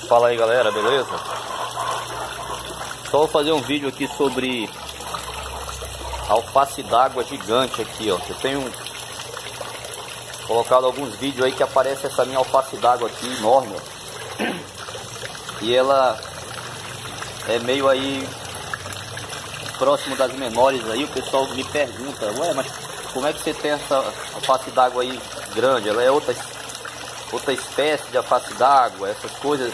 Fala aí galera, beleza? Só vou fazer um vídeo aqui sobre alface d'água gigante aqui, ó. Eu tenho colocado alguns vídeos aí que aparece essa minha alface d'água aqui enorme, ó. E ela é meio aí próximo das menores aí. O pessoal me pergunta: ué, mas como é que você tem essa alface d'água aí grande? Ela é outra espécie de alface d'água, essas coisas.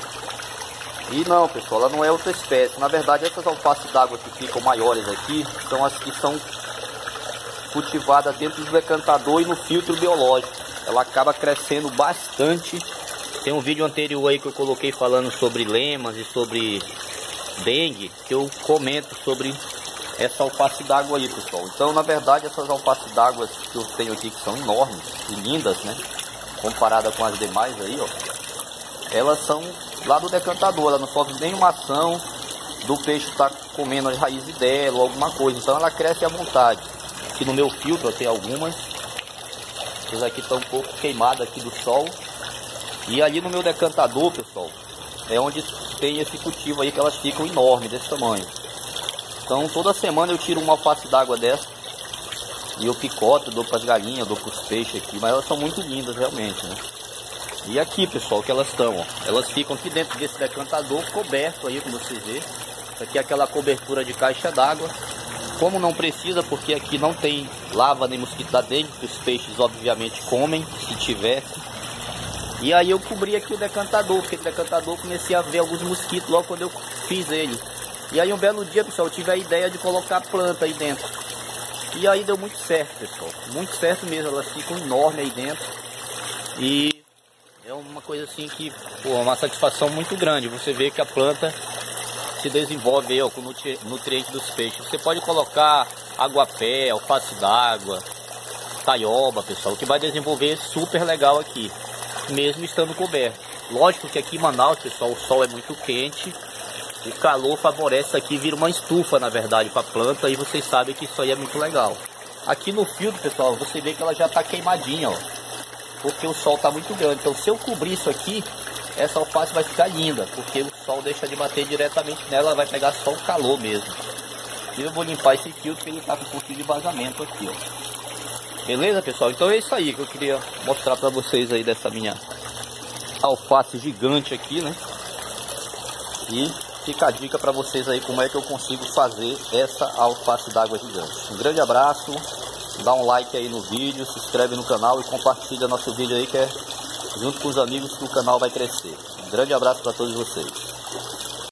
E não, pessoal, ela não é outra espécie. Na verdade, essas alfaces d'água que ficam maiores aqui são as que são cultivadas dentro do decantador e no filtro biológico. Ela acaba crescendo bastante. Tem um vídeo anterior aí que eu coloquei falando sobre lemas e sobre dengue, que eu comento sobre essa alface d'água aí, pessoal. Então, na verdade, essas alfaces d'água que eu tenho aqui, que são enormes e lindas, né, comparada com as demais aí, ó, elas são lá do decantador. Ela não sofre nenhuma ação do peixe estar comendo as raízes dela ou alguma coisa. Então ela cresce à vontade. Aqui no meu filtro tem algumas. Essas aqui estão um pouco queimadas aqui do sol. E ali no meu decantador, pessoal, é onde tem esse cultivo aí, que elas ficam enormes, desse tamanho. Então toda semana eu tiro uma alface d'água dessa e eu picoto, dou para as galinhas, dou para os peixes aqui. Mas elas são muito lindas realmente, né? E aqui, pessoal, que elas estão, ó, elas ficam aqui dentro desse decantador coberto aí, como vocês vê. Isso aqui é aquela cobertura de caixa d'água. Como não precisa, porque aqui não tem larva nem mosquito da dengue, que os peixes obviamente comem, se tivesse. E aí eu cobri aqui o decantador, porque o decantador eu comecei a ver alguns mosquitos logo quando eu fiz ele. E aí um belo dia, pessoal, eu tive a ideia de colocar planta aí dentro. E aí deu muito certo, pessoal, muito certo mesmo. Elas ficam enormes aí dentro. E é uma coisa assim que, pô, uma satisfação muito grande. Você vê que a planta se desenvolve aí, ó, com nutrientes dos peixes. Você pode colocar aguapé, alface d'água, taioba, pessoal, que vai desenvolver super legal aqui, mesmo estando coberto. Lógico que aqui em Manaus, pessoal, o sol é muito quente. O calor favorece aqui, vira uma estufa, na verdade, para a planta. E vocês sabem que isso aí é muito legal. Aqui no filtro, pessoal, você vê que ela já está queimadinha, ó, porque o sol está muito grande. Então se eu cobrir isso aqui, essa alface vai ficar linda, porque o sol deixa de bater diretamente nela, ela vai pegar só o calor mesmo. E eu vou limpar esse filtro, porque ele está com um pouquinho de vazamento aqui, ó. Beleza, pessoal? Então é isso aí que eu queria mostrar para vocês aí dessa minha alface gigante aqui, né? E fica a dica para vocês aí como é que eu consigo fazer essa alface d'água gigante. Um grande abraço. Dá um like aí no vídeo, se inscreve no canal e compartilha nosso vídeo aí, que é junto com os amigos que o canal vai crescer. Um grande abraço para todos vocês.